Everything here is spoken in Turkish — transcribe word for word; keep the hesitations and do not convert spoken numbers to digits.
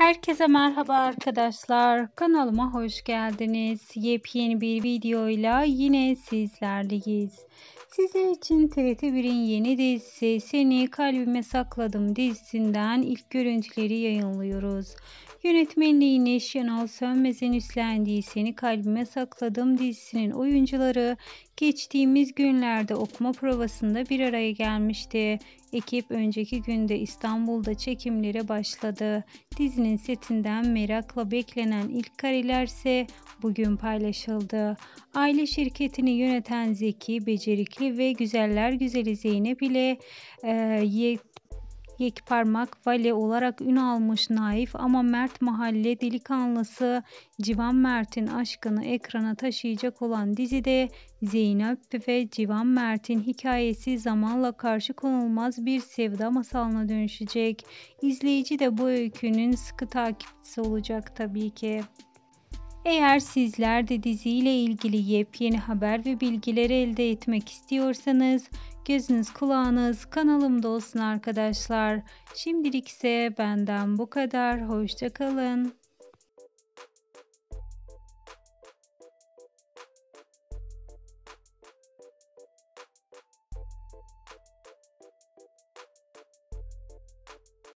Herkese merhaba arkadaşlar. Kanalıma hoş geldiniz. Yepyeni bir videoyla yine sizlerleyiz. Sizler için T R T birin yeni dizisi Seni Kalbime Sakladım dizisinden ilk görüntüleri yayınlıyoruz. Yönetmenliğini Şenol Sönmez'in üstlendiği Seni Kalbime Sakladım dizisinin oyuncuları geçtiğimiz günlerde okuma provasında bir araya gelmişti. Ekip önceki günde İstanbul'da çekimlere başladı. Dizinin setinden merakla beklenen ilk kareler ise bugün paylaşıldı. Aile şirketini yöneten zeki, becerikli ve güzeller güzeli Zeynep ile e, Yekparmak Vale olarak ün almış naif ama mert mahalle delikanlısı Civan Mert'in aşkını ekrana taşıyacak olan dizide Zeynep ve Civan Mert'in hikayesi zamanla karşı konulmaz bir sevda masalına dönüşecek. İzleyici de bu öykünün sıkı takipçisi olacak tabii ki. Eğer sizler de diziyle ilgili yepyeni haber ve bilgileri elde etmek istiyorsanız gözünüz kulağınız kanalımda olsun arkadaşlar. Şimdilik ise benden bu kadar. Hoşça kalın.